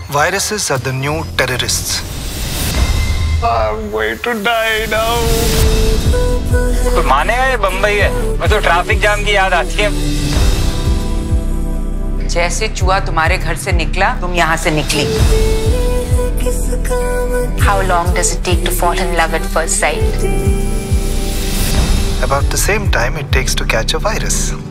Viruses are the new terrorists. I'm going to die now. तो मानेगा ये बम्बई है? मैं तो ट्रैफिक जाम की याद आती है। जैसे चूहा तुम्हारे घर से निकला, तुम यहाँ से निकली। How long does it take to fall in love at first sight? About the same time it takes to catch a virus.